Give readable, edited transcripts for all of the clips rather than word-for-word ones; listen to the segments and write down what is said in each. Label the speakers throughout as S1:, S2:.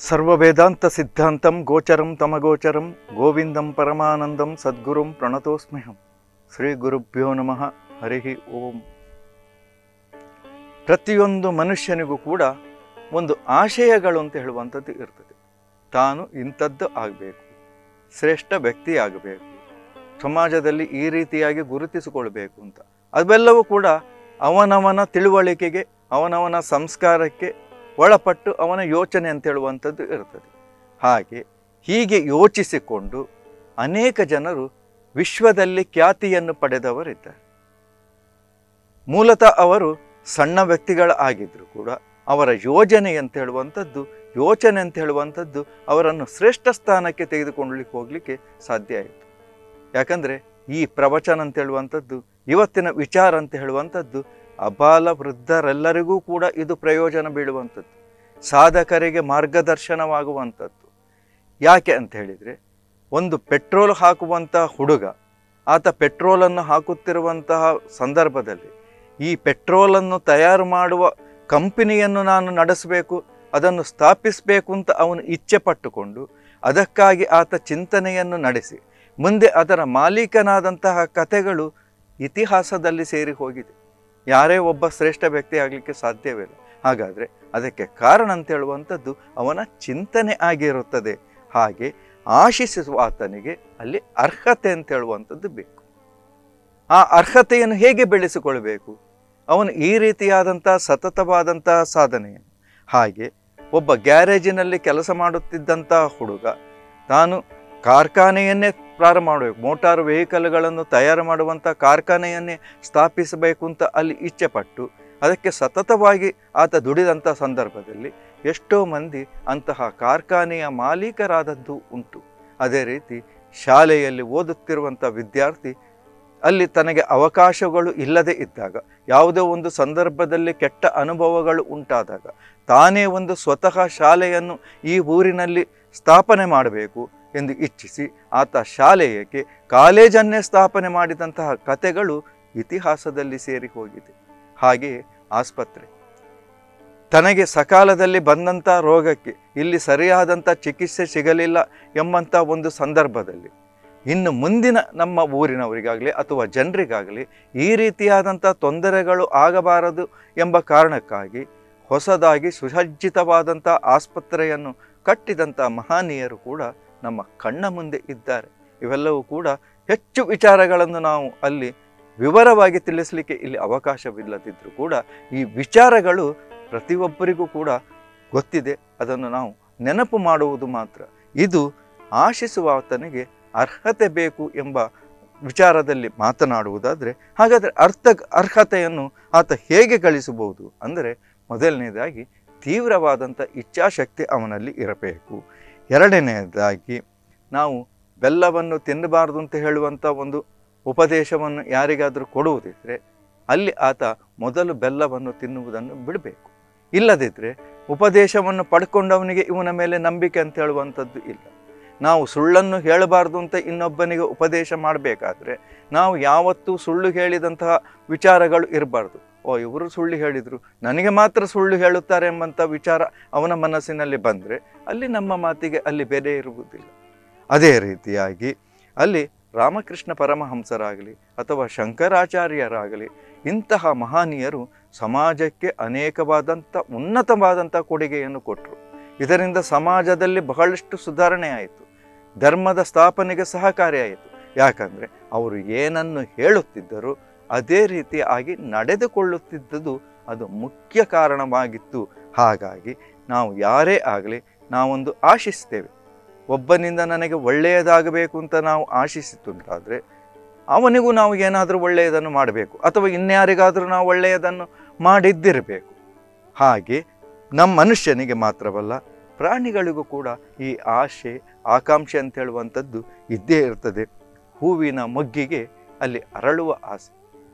S1: ಸರ್ವವೇದಾಂತ ಸಿದ್ಧಾಂತಂ ಗೋಚರಂ ತಮಗೋಚರಂ ಗೋವಿಂದಂ ಪರಮಾನಂದಂ ಸದ್ಗುರುಂ ಪ್ರಣತೋಸ್ಮ್ಯಹಂ. ಶ್ರೀ ಗುರುಭ್ಯೋ ನಮಃ. ಹರಿ ಓಂ. ಪ್ರತಿಯೊಂದು ಮನುಷ್ಯನಿಗೂ ಕೂಡ ಒಂದು ಆಶಯಗಳು ಅಂತ ಹೇಳುವಂಥದ್ದು ಇರ್ತದೆ. ತಾನು ಇಂಥದ್ದು ಆಗಬೇಕು, ಶ್ರೇಷ್ಠ ವ್ಯಕ್ತಿ ಆಗಬೇಕು, ಸಮಾಜದಲ್ಲಿ ಈ ರೀತಿಯಾಗಿ ಗುರುತಿಸಿಕೊಳ್ಬೇಕು ಅಂತ. ಅವೆಲ್ಲವೂ ಕೂಡ ಅವನವನ ತಿಳುವಳಿಕೆಗೆ, ಅವನವನ ಸಂಸ್ಕಾರಕ್ಕೆ ಒಳಪಟ್ಟು ಅವನ ಯೋಚನೆ ಅಂತ ಹೇಳುವಂಥದ್ದು ಇರ್ತದೆ. ಹೀಗೆ ಯೋಚಿಸಿಕೊಂಡು ಅನೇಕ ಜನರು ವಿಶ್ವದಲ್ಲಿ ಖ್ಯಾತಿಯನ್ನು ಪಡೆದವರಿದ್ದಾರೆ. ಮೂಲತಃ ಅವರು ಸಣ್ಣ ಆಗಿದ್ದರೂ ಕೂಡ ಅವರ ಯೋಚನೆ ಅಂತ ಹೇಳುವಂಥದ್ದು ಅವರನ್ನು ಶ್ರೇಷ್ಠ ಸ್ಥಾನಕ್ಕೆ ತೆಗೆದುಕೊಳ್ಳಲಿಕ್ಕೆ ಹೋಗಲಿಕ್ಕೆ ಸಾಧ್ಯ ಆಯಿತು. ಯಾಕಂದರೆ ಈ ಪ್ರವಚನ ಅಂತ ಹೇಳುವಂಥದ್ದು, ಇವತ್ತಿನ ವಿಚಾರ ಅಂತ ಹೇಳುವಂಥದ್ದು ಅಬಾಲ ವೃದ್ಧರೆಲ್ಲರಿಗೂ ಕೂಡ ಇದು ಪ್ರಯೋಜನ ಬೀಳುವಂಥದ್ದು, ಸಾಧಕರಿಗೆ ಮಾರ್ಗದರ್ಶನವಾಗುವಂಥದ್ದು. ಯಾಕೆ ಅಂತ ಹೇಳಿದರೆ, ಒಂದು ಪೆಟ್ರೋಲ್ ಹಾಕುವಂತಹ ಹುಡುಗ, ಆತ ಪೆಟ್ರೋಲನ್ನು ಹಾಕುತ್ತಿರುವಂತಹ ಸಂದರ್ಭದಲ್ಲಿ ಈ ಪೆಟ್ರೋಲನ್ನು ತಯಾರು ಮಾಡುವ ಕಂಪನಿಯನ್ನು ನಾನು ನಡೆಸಬೇಕು, ಅದನ್ನು ಸ್ಥಾಪಿಸಬೇಕು ಅಂತ ಅವನು ಇಚ್ಛೆ ಪಟ್ಟುಕೊಂಡು ಅದಕ್ಕಾಗಿ ಆತ ಚಿಂತನೆಯನ್ನು ನಡೆಸಿ ಮುಂದೆ ಅದರ ಮಾಲೀಕನಾದಂತಹ ಕಥೆಗಳು ಇತಿಹಾಸದಲ್ಲಿ ಸೇರಿ ಹೋಗಿದೆ. ಯಾರೇ ಒಬ್ಬ ಶ್ರೇಷ್ಠ ವ್ಯಕ್ತಿ ಆಗಲಿಕ್ಕೆ ಸಾಧ್ಯವಿಲ್ಲ. ಹಾಗಾದರೆ ಅದಕ್ಕೆ ಕಾರಣ ಅಂತ ಹೇಳುವಂಥದ್ದು ಅವನ ಚಿಂತನೆ ಆಗಿರುತ್ತದೆ. ಹಾಗೆ ಆಶಿಸುವ ಆತನಿಗೆ ಅಲ್ಲಿ ಅರ್ಹತೆ ಅಂತ ಹೇಳುವಂಥದ್ದು ಬೇಕು. ಆ ಅರ್ಹತೆಯನ್ನು ಹೇಗೆ ಬೆಳೆಸಿಕೊಳ್ಬೇಕು? ಅವನು ಈ ರೀತಿಯಾದಂತಹ ಸತತವಾದಂತಹ ಸಾಧನೆಯನ್ನು, ಹಾಗೆ ಒಬ್ಬ ಗ್ಯಾರೇಜಿನಲ್ಲಿ ಕೆಲಸ ಮಾಡುತ್ತಿದ್ದಂತಹ ಹುಡುಗ ತಾನು ಕಾರ್ಖಾನೆಯನ್ನೇ ಪ್ರಾರಂಭ ಮಾಡಬೇಕು, ಮೋಟಾರು ವೆಹಿಕಲ್ಗಳನ್ನು ತಯಾರು ಮಾಡುವಂಥ ಕಾರ್ಖಾನೆಯನ್ನೇ ಸ್ಥಾಪಿಸಬೇಕು ಅಂತ ಅಲ್ಲಿ ಇಚ್ಛೆ ಪಟ್ಟು ಅದಕ್ಕೆ ಸತತವಾಗಿ ಆತ ದುಡಿದಂಥ ಸಂದರ್ಭದಲ್ಲಿ ಎಷ್ಟೋ ಮಂದಿ ಅಂತಹ ಕಾರ್ಖಾನೆಯ ಮಾಲೀಕರಾದದ್ದು ಉಂಟು. ಅದೇ ರೀತಿ ಶಾಲೆಯಲ್ಲಿ ಓದುತ್ತಿರುವಂಥ ವಿದ್ಯಾರ್ಥಿ ಅಲ್ಲಿ ತನಗೆ ಅವಕಾಶಗಳು ಇಲ್ಲದೆ ಇದ್ದಾಗ, ಯಾವುದೋ ಒಂದು ಸಂದರ್ಭದಲ್ಲಿ ಕೆಟ್ಟ ಅನುಭವಗಳು ಉಂಟಾದಾಗ ತಾನೇ ಒಂದು ಸ್ವತಃ ಶಾಲೆಯನ್ನು ಈ ಊರಿನಲ್ಲಿ ಸ್ಥಾಪನೆ ಮಾಡಬೇಕು ಎಂದು ಇಚ್ಛಿಸಿ ಆತ ಶಾಲೆಯಕ್ಕೆ ಕಾಲೇಜನ್ನೇ ಸ್ಥಾಪನೆ ಮಾಡಿದಂತಹ ಕಥೆಗಳು ಇತಿಹಾಸದಲ್ಲಿ ಸೇರಿ ಹೋಗಿದೆ. ಹಾಗೆಯೇ ಆಸ್ಪತ್ರೆ, ತನಗೆ ಸಕಾಲದಲ್ಲಿ ಬಂದಂಥ ರೋಗಕ್ಕೆ ಇಲ್ಲಿ ಸರಿಯಾದಂಥ ಚಿಕಿತ್ಸೆ ಸಿಗಲಿಲ್ಲ ಎಂಬಂಥ ಒಂದು ಸಂದರ್ಭದಲ್ಲಿ ಇನ್ನು ಮುಂದಿನ ನಮ್ಮ ಊರಿನವರಿಗಾಗಲಿ ಅಥವಾ ಜನರಿಗಾಗಲಿ ಈ ರೀತಿಯಾದಂಥ ತೊಂದರೆಗಳು ಆಗಬಾರದು ಎಂಬ ಕಾರಣಕ್ಕಾಗಿ ಹೊಸದಾಗಿ ಸುಸಜ್ಜಿತವಾದಂಥ ಆಸ್ಪತ್ರೆಯನ್ನು ಕಟ್ಟಿದಂಥ ಮಹನೀಯರು ಕೂಡ ನಮ್ಮ ಕಣ್ಣ ಮುಂದೆ ಇದ್ದಾರೆ. ಇವೆಲ್ಲವೂ ಕೂಡ ಹೆಚ್ಚು ವಿಚಾರಗಳನ್ನು ನಾವು ಅಲ್ಲಿ ವಿವರವಾಗಿ ತಿಳಿಸಲಿಕ್ಕೆ ಇಲ್ಲಿ ಅವಕಾಶವಿಲ್ಲದಿದ್ದರೂ ಕೂಡ ಈ ವಿಚಾರಗಳು ಪ್ರತಿಯೊಬ್ಬರಿಗೂ ಕೂಡ ಗೊತ್ತಿದೆ. ಅದನ್ನು ನಾವು ನೆನಪು ಮಾಡುವುದು ಮಾತ್ರ. ಇದು ಆಶಿಸುವ ಆತನಿಗೆ ಅರ್ಹತೆ ಬೇಕು ಎಂಬ ವಿಚಾರದಲ್ಲಿ ಮಾತನಾಡುವುದಾದರೆ, ಹಾಗಾದರೆ ಅರ್ಹತೆಯನ್ನು ಆತ ಹೇಗೆ ಗಳಿಸಬಹುದು ಅಂದರೆ, ಮೊದಲನೇದಾಗಿ ತೀವ್ರವಾದಂಥ ಇಚ್ಛಾಶಕ್ತಿ ಅವನಲ್ಲಿ ಇರಬೇಕು. ಎರಡನೆಯದಾಗಿ ನಾವು ಬೆಲ್ಲವನ್ನು ತಿನ್ನಬಾರ್ದು ಅಂತ ಹೇಳುವಂಥ ಒಂದು ಉಪದೇಶವನ್ನು ಯಾರಿಗಾದರೂ ಕೊಡುವುದಿದ್ದರೆ ಅಲ್ಲಿ ಆತ ಮೊದಲು ಬೆಲ್ಲವನ್ನು ತಿನ್ನುವುದನ್ನು ಬಿಡಬೇಕು. ಇಲ್ಲದಿದ್ದರೆ ಉಪದೇಶವನ್ನು ಪಡ್ಕೊಂಡವನಿಗೆ ಇವನ ಮೇಲೆ ನಂಬಿಕೆ ಅಂತ ಹೇಳುವಂಥದ್ದು ಇಲ್ಲ. ನಾವು ಸುಳ್ಳನ್ನು ಹೇಳಬಾರ್ದು ಅಂತ ಇನ್ನೊಬ್ಬನಿಗೆ ಉಪದೇಶ ಮಾಡಬೇಕಾದ್ರೆ ನಾವು ಯಾವತ್ತೂ ಸುಳ್ಳು ಹೇಳಿದಂತಹ ವಿಚಾರಗಳು ಇರಬಾರ್ದು. ಇವರು ಸುಳ್ಳು ಹೇಳಿದರು, ನನಗೆ ಮಾತ್ರ ಸುಳ್ಳು ಹೇಳುತ್ತಾರೆ ಎಂಬಂಥ ವಿಚಾರ ಅವನ ಮನಸ್ಸಿನಲ್ಲಿ ಬಂದರೆ ಅಲ್ಲಿ ನಮ್ಮ ಮಾತಿಗೆ ಅಲ್ಲಿ ಬೆಲೆ ಇರುವುದಿಲ್ಲ. ಅದೇ ರೀತಿಯಾಗಿ ಅಲ್ಲಿ ರಾಮಕೃಷ್ಣ ಪರಮಹಂಸರಾಗಲಿ ಅಥವಾ ಶಂಕರಾಚಾರ್ಯರಾಗಲಿ ಇಂತಹ ಮಹನೀಯರು ಸಮಾಜಕ್ಕೆ ಅನೇಕವಾದಂಥ ಉನ್ನತವಾದಂಥ ಕೊಡುಗೆಯನ್ನು ಕೊಟ್ಟರು. ಇದರಿಂದ ಸಮಾಜದಲ್ಲಿ ಬಹಳಷ್ಟು ಸುಧಾರಣೆ ಆಯಿತು, ಧರ್ಮದ ಸ್ಥಾಪನೆಗೆ ಸಹಕಾರಿಯಾಯಿತು. ಯಾಕಂದರೆ ಅವರು ಏನನ್ನು ಹೇಳುತ್ತಿದ್ದರು ಅದೇ ರೀತಿಯಾಗಿ ನಡೆದುಕೊಳ್ಳುತ್ತಿದ್ದುದು ಅದು ಮುಖ್ಯ ಕಾರಣವಾಗಿತ್ತು. ಹಾಗಾಗಿ ನಾವು ಯಾರೇ ಆಗಲಿ ನಾವೊಂದು ಆಶಿಸ್ತೇವೆ, ಒಬ್ಬನಿಂದ ನನಗೆ ಒಳ್ಳೆಯದಾಗಬೇಕು ಅಂತ ನಾವು ಆಶಿಸುತ್ತಂತಾದರೆ ಅವನಿಗೂ ನಾವು ಏನಾದರೂ ಒಳ್ಳೆಯದನ್ನು ಮಾಡಬೇಕು, ಅಥವಾ ಇನ್ಯಾರಿಗಾದರೂ ನಾವು ಒಳ್ಳೆಯದನ್ನು ಮಾಡಿದ್ದಿರಬೇಕು. ಹಾಗೆ ನಮ್ಮ ಮನುಷ್ಯನಿಗೆ ಮಾತ್ರವಲ್ಲ, ಪ್ರಾಣಿಗಳಿಗೂ ಕೂಡ ಈ ಆಶೆ ಆಕಾಂಕ್ಷೆ ಅಂತ ಹೇಳುವಂಥದ್ದು ಇದ್ದೇ ಇರ್ತದೆ. ಹೂವಿನ ಮೊಗ್ಗಿಗೆ ಅಲ್ಲಿ ಅರಳುವ ಆಸೆ,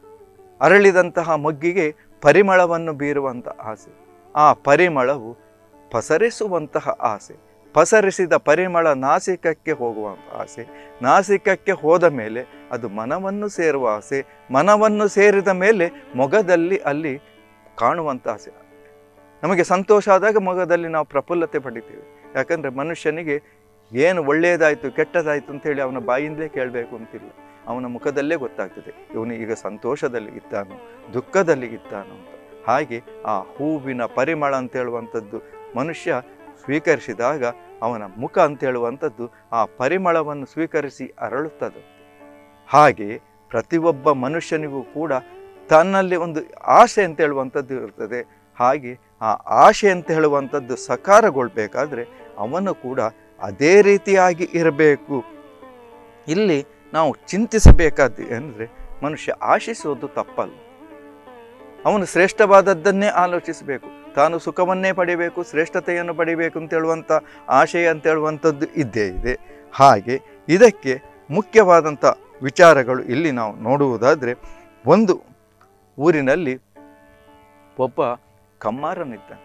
S1: ಅರಳಿದಂತಹ ಮೊಗ್ಗಿಗೆ ಪರಿಮಳವನ್ನು ಬೀರುವಂಥ ಆಸೆ, ಆ ಪರಿಮಳವು ಪಸರಿಸುವಂತಹ ಆಸೆ, ಪಸರಿಸಿದ ಪರಿಮಳ ನಾಸಿಕಕ್ಕೆ ಹೋಗುವಂಥ ಆಸೆ, ನಾಸಿಕಕ್ಕೆ ಹೋದ ಮೇಲೆ ಅದು ಮನವನ್ನು ಸೇರುವ ಆಸೆ, ಮನವನ್ನು ಸೇರಿದ ಮೇಲೆ ಮೊಗದಲ್ಲಿ ಅಲ್ಲಿ ಕಾಣುವಂಥ ಆಸೆ. ನಮಗೆ ಸಂತೋಷ ಆದಾಗ ಮೊಗದಲ್ಲಿ ನಾವು ಪ್ರಫುಲ್ಲತೆ ಪಡಿತೇವೆ. ಯಾಕಂದರೆ ಮನುಷ್ಯನಿಗೆ ಏನು ಒಳ್ಳೆಯದಾಯಿತು ಕೆಟ್ಟದಾಯಿತು ಅಂತೇಳಿ ಅವನ ಬಾಯಿಂದಲೇ ಕೇಳಬೇಕು ಅಂತಿಲ್ಲ, ಅವನ ಮುಖದಲ್ಲೇ ಗೊತ್ತಾಗ್ತದೆ ಇವನು ಈಗ ಸಂತೋಷದಲ್ಲಿ ಇದ್ದಾನೋ ದುಃಖದಲ್ಲಿ ಇದ್ದಾನೋ ಅಂತ. ಹಾಗೆ ಆ ಹೂವಿನ ಪರಿಮಳ ಅಂತೇಳುವಂಥದ್ದು ಮನುಷ್ಯ ಸ್ವೀಕರಿಸಿದಾಗ ಅವನ ಮುಖ ಅಂತೇಳುವಂಥದ್ದು ಆ ಪರಿಮಳವನ್ನು ಸ್ವೀಕರಿಸಿ ಅರಳುತ್ತದೆ. ಹಾಗೆ ಪ್ರತಿಯೊಬ್ಬ ಮನುಷ್ಯನಿಗೂ ಕೂಡ ತನ್ನಲ್ಲಿ ಒಂದು ಆಸೆ ಅಂತ ಹೇಳುವಂಥದ್ದು ಇರ್ತದೆ. ಹಾಗೆ ಆ ಆಸೆ ಅಂತ ಹೇಳುವಂಥದ್ದು ಸಕಾರಗೊಳ್ಬೇಕಾದ್ರೆ ಅವನು ಕೂಡ ಅದೇ ರೀತಿಯಾಗಿ ಇರಬೇಕು. ಇಲ್ಲಿ ನಾವು ಚಿಂತಿಸಬೇಕಾದ್ದು ಅಂದರೆ ಮನುಷ್ಯ ಆಶಿಸುವುದು ತಪ್ಪಲ್ಲ, ಅವನು ಶ್ರೇಷ್ಠವಾದದ್ದನ್ನೇ ಆಲೋಚಿಸಬೇಕು, ತಾನು ಸುಖವನ್ನೇ ಪಡಿಬೇಕು, ಶ್ರೇಷ್ಠತೆಯನ್ನು ಪಡಿಬೇಕು ಅಂತೇಳುವಂಥ ಆಶಯ ಅಂತೇಳುವಂಥದ್ದು ಇದ್ದೇ ಇದೆ. ಹಾಗೆ ಇದಕ್ಕೆ ಮುಖ್ಯವಾದಂಥ ವಿಚಾರಗಳು ಇಲ್ಲಿ ನಾವು ನೋಡುವುದಾದರೆ, ಒಂದು ಊರಿನಲ್ಲಿ ಒಬ್ಬ ಕಮ್ಮಾರನಿದ್ದಂತೆ.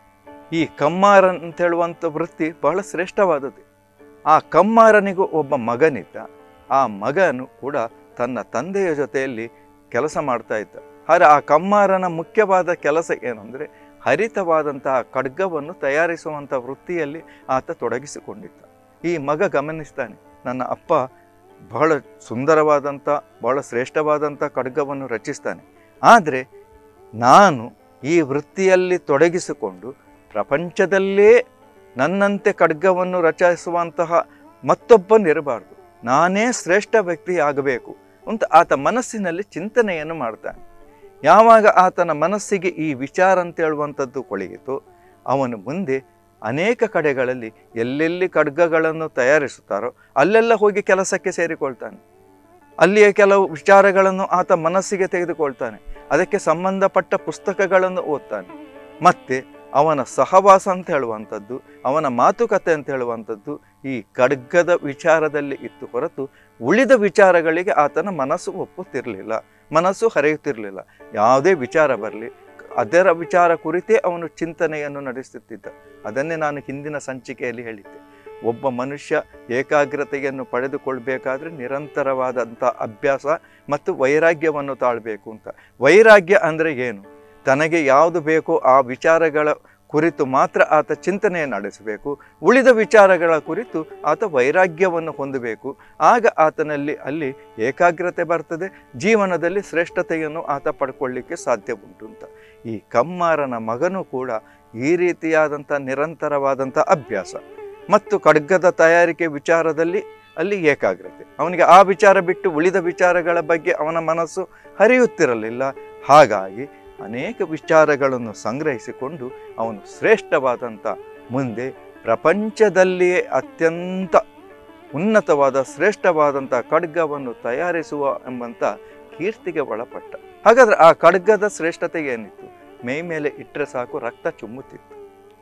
S1: ಈ ಕಮ್ಮಾರ ಅಂತೇಳುವಂಥ ವೃತ್ತಿ ಬಹಳ ಶ್ರೇಷ್ಠವಾದದ್ದು. ಆ ಕಮ್ಮಾರನಿಗೂ ಒಬ್ಬ ಮಗನಿದ್ದ. ಆ ಮಗನು ಕೂಡ ತನ್ನ ತಂದೆಯ ಜೊತೆಯಲ್ಲಿ ಕೆಲಸ ಮಾಡ್ತಾ ಇದ್ದ. ಆದರೆ ಆ ಕಮ್ಮಾರನ ಮುಖ್ಯವಾದ ಕೆಲಸ ಏನಂದರೆ ಹರಿತವಾದಂತಹ ಖಡ್ಗವನ್ನು ತಯಾರಿಸುವಂಥ ವೃತ್ತಿಯಲ್ಲಿ ಆತ ತೊಡಗಿಸಿಕೊಂಡಿದ್ದ. ಈ ಮಗ ಗಮನಿಸ್ತಾನೆ, ನನ್ನ ಅಪ್ಪ ಬಹಳ ಸುಂದರವಾದಂಥ ಬಹಳ ಶ್ರೇಷ್ಠವಾದಂಥ ಖಡ್ಗವನ್ನು ರಚಿಸ್ತಾನೆ, ಆದರೆ ನಾನು ಈ ವೃತ್ತಿಯಲ್ಲಿ ತೊಡಗಿಸಿಕೊಂಡು ಪ್ರಪಂಚದಲ್ಲೇ ನನ್ನಂತೆ ಖಡ್ಗವನ್ನು ರಚಿಸುವಂತಹ ಮತ್ತೊಬ್ಬನಿರಬಾರ್ದು, ನಾನೇ ಶ್ರೇಷ್ಠ ವ್ಯಕ್ತಿ ಆಗಬೇಕು ಅಂತ ಆತ ಮನಸ್ಸಿನಲ್ಲಿ ಚಿಂತನೆಯನ್ನು ಮಾಡ್ತಾನೆ. ಯಾವಾಗ ಆತನ ಮನಸ್ಸಿಗೆ ಈ ವಿಚಾರ ಅಂತ ಹೇಳುವಂಥದ್ದು ಕೊಳೆಯಿತು, ಅವನು ಮುಂದೆ ಅನೇಕ ಕಡೆಗಳಲ್ಲಿ ಎಲ್ಲೆಲ್ಲಿ ಖಡ್ಗಗಳನ್ನು ತಯಾರಿಸುತ್ತಾರೋ ಅಲ್ಲೆಲ್ಲ ಹೋಗಿ ಕೆಲಸಕ್ಕೆ ಸೇರಿಕೊಳ್ತಾನೆ. ಅಲ್ಲಿಯ ಕೆಲವು ವಿಚಾರಗಳನ್ನು ಆತ ಮನಸ್ಸಿಗೆ ತೆಗೆದುಕೊಳ್ತಾನೆ, ಅದಕ್ಕೆ ಸಂಬಂಧಪಟ್ಟ ಪುಸ್ತಕಗಳನ್ನು ಓದ್ತಾನೆ. ಮತ್ತು ಅವನ ಸಹವಾಸ ಅಂತ ಹೇಳುವಂಥದ್ದು, ಅವನ ಮಾತುಕತೆ ಅಂತ ಹೇಳುವಂಥದ್ದು ಈ ಖಡ್ಗದ ವಿಚಾರದಲ್ಲಿ ಇತ್ತು ಹೊರತು ಉಳಿದ ವಿಚಾರಗಳಿಗೆ ಆತನ ಮನಸ್ಸು ಒಪ್ಪುತ್ತಿರಲಿಲ್ಲ, ಮನಸ್ಸು ಹರಿಯುತ್ತಿರಲಿಲ್ಲ. ಯಾವುದೇ ವಿಚಾರ ಬರಲಿ ಅದರ ವಿಚಾರ ಕುರಿತೇ ಅವನು ಚಿಂತನೆಯನ್ನು ನಡೆಸುತ್ತಿದ್ದ. ಅದನ್ನೇ ನಾನು ಹಿಂದಿನ ಸಂಚಿಕೆಯಲ್ಲಿ ಹೇಳಿದ್ದೆ. ಒಬ್ಬ ಮನುಷ್ಯ ಏಕಾಗ್ರತೆಯನ್ನು ಪಡೆದುಕೊಳ್ಬೇಕಾದ್ರೆ ನಿರಂತರವಾದಂಥ ಅಭ್ಯಾಸ ಮತ್ತು ವೈರಾಗ್ಯವನ್ನು ತಾಳಬೇಕು ಅಂತ. ವೈರಾಗ್ಯ ಅಂದರೆ ಏನು? ತನಗೆ ಯಾವುದು ಬೇಕೋ ಆ ವಿಚಾರಗಳ ಕುರಿತು ಮಾತ್ರ ಆತ ಚಿಂತನೆಯನ್ನು ನಡೆಸಬೇಕು, ಉಳಿದ ವಿಚಾರಗಳ ಕುರಿತು ಆತ ವೈರಾಗ್ಯವನ್ನು ಹೊಂದಬೇಕು. ಆಗ ಆತನಲ್ಲಿ ಅಲ್ಲಿ ಏಕಾಗ್ರತೆ ಬರ್ತದೆ, ಜೀವನದಲ್ಲಿ ಶ್ರೇಷ್ಠತೆಯನ್ನು ಆತ ಪಡ್ಕೊಳ್ಳಿಕ್ಕೆ ಸಾಧ್ಯ ಉಂಟು ಅಂತ. ಈ ಕಮ್ಮಾರನ ಮಗನೂ ಕೂಡ ಈ ರೀತಿಯಾದಂಥ ನಿರಂತರವಾದಂಥ ಅಭ್ಯಾಸ ಮತ್ತು ಖಡ್ಗದ ತಯಾರಿಕೆ ವಿಚಾರದಲ್ಲಿ ಅಲ್ಲಿ ಏಕಾಗ್ರತೆ, ಅವನಿಗೆ ಆ ವಿಚಾರ ಬಿಟ್ಟು ಉಳಿದ ವಿಚಾರಗಳ ಬಗ್ಗೆ ಅವನ ಮನಸ್ಸು ಹರಿಯುತ್ತಿರಲಿಲ್ಲ. ಹಾಗಾಗಿ ಅನೇಕ ವಿಚಾರಗಳನ್ನು ಸಂಗ್ರಹಿಸಿಕೊಂಡು ಅವನು ಶ್ರೇಷ್ಠವಾದಂಥ ಮುಂದೆ ಪ್ರಪಂಚದಲ್ಲಿಯೇ ಅತ್ಯಂತ ಉನ್ನತವಾದ ಶ್ರೇಷ್ಠವಾದಂಥ ಖಡ್ಗವನ್ನು ತಯಾರಿಸುವ ಎಂಬಂಥ ಕೀರ್ತಿಗೆ ಒಳಪಟ್ಟ. ಹಾಗಾದರೆ ಆ ಖಡ್ಗದ ಶ್ರೇಷ್ಠತೆ ಏನಿತ್ತು? ಮೈ ಮೇಲೆ ಇಟ್ಟರೆ ಸಾಕು ರಕ್ತ ಚುಮ್ಮುತ್ತಿತ್ತು.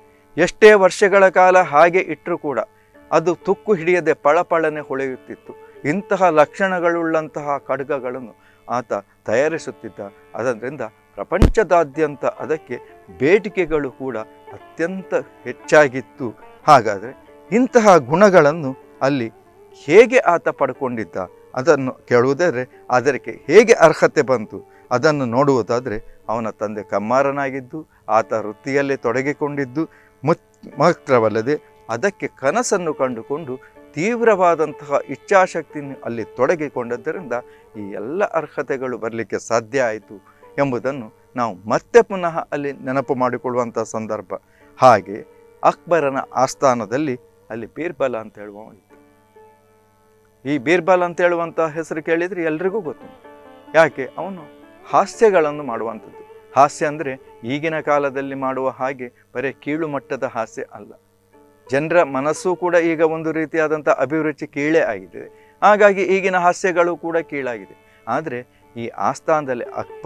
S1: ಎಷ್ಟೇ ವರ್ಷಗಳ ಕಾಲ ಹಾಗೆ ಇಟ್ಟರೂ ಕೂಡ ಅದು ತುಕ್ಕು ಹಿಡಿಯದೆ ಪಳಪಳನೆ ಹೊಳೆಯುತ್ತಿತ್ತು. ಇಂತಹ ಲಕ್ಷಣಗಳುಳ್ಳಂತಹ ಖಡ್ಗಗಳನ್ನು ಆತ ತಯಾರಿಸುತ್ತಿದ್ದ. ಅದರಿಂದ ಪ್ರಪಂಚದಾದ್ಯಂತ ಅದಕ್ಕೆ ಬೇಡಿಕೆಗಳು ಕೂಡ ಅತ್ಯಂತ ಹೆಚ್ಚಾಗಿತ್ತು. ಹಾಗಾದರೆ ಇಂತಹ ಗುಣಗಳನ್ನು ಅಲ್ಲಿ ಹೇಗೆ ಆತ ಪಡ್ಕೊಂಡಿದ್ದ ಅದನ್ನು ಕೇಳುವುದಾದರೆ, ಅದಕ್ಕೆ ಹೇಗೆ ಅರ್ಹತೆ ಬಂತು ಅದನ್ನು ನೋಡುವುದಾದರೆ, ಅವನ ತಂದೆ ಕಮ್ಮಾರನಾಗಿದ್ದು ಆತ ವೃತ್ತಿಯಲ್ಲೇ ತೊಡಗಿಕೊಂಡಿದ್ದು ಮಾತ್ರವಲ್ಲದೆ ಅದಕ್ಕೆ ಕನಸನ್ನು ಕಂಡುಕೊಂಡು ತೀವ್ರವಾದಂತಹ ಇಚ್ಛಾಶಕ್ತಿಯನ್ನು ಅಲ್ಲಿ ತೊಡಗಿಕೊಂಡದ್ದರಿಂದ ಈ ಎಲ್ಲ ಅರ್ಹತೆಗಳು ಬರಲಿಕ್ಕೆ ಸಾಧ್ಯ ಆಯಿತು ಎಂಬುದನ್ನು ನಾವು ಮತ್ತೆ ಪುನಃ ಅಲ್ಲಿ ನೆನಪು ಮಾಡಿಕೊಳ್ಳುವಂಥ ಸಂದರ್ಭ. ಹಾಗೆ ಅಕ್ಬರನ ಆಸ್ಥಾನದಲ್ಲಿ ಅಲ್ಲಿ ಬೀರ್ಬಲ ಅಂತ ಹೇಳುವ ಇತ್ತು. ಈ ಬೀರ್ಬಲ್ ಅಂತ ಹೇಳುವಂಥ ಹೆಸರು ಕೇಳಿದರೆ ಎಲ್ರಿಗೂ ಗೊತ್ತು. ಯಾಕೆ? ಅವನು ಹಾಸ್ಯಗಳನ್ನು ಮಾಡುವಂಥದ್ದು. ಹಾಸ್ಯ ಅಂದರೆ ಈಗಿನ ಕಾಲದಲ್ಲಿ ಮಾಡುವ ಹಾಗೆ ಬರೀ ಕೀಳು ಮಟ್ಟದ ಹಾಸ್ಯ ಅಲ್ಲ. ಜನರ ಮನಸ್ಸು ಕೂಡ ಈಗ ಒಂದು ರೀತಿಯಾದಂಥ ಅಭಿರುಚಿ ಕೀಳೇ ಆಗಿದೆ. ಹಾಗಾಗಿ ಈಗಿನ ಹಾಸ್ಯಗಳು ಕೂಡ ಕೀಳಾಗಿದೆ. ಆದರೆ ಈ ಆಸ್ಥಾನದಲ್ಲಿ